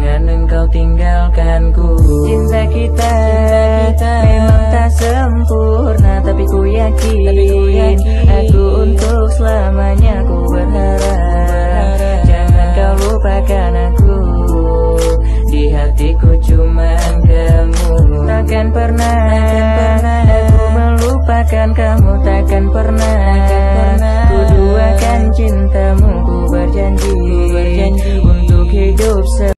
Jangan engkau tinggalkanku. Cinta kita memang tak sempurna, tapi ku yakin aku untuk selamanya. Ku berharap jangan kau lupakan aku. Di hatiku cuman kamu. Takkan pernah aku melupakan kamu. Takkan pernah ku duakan cintamu. Ku berjanji untuk hidup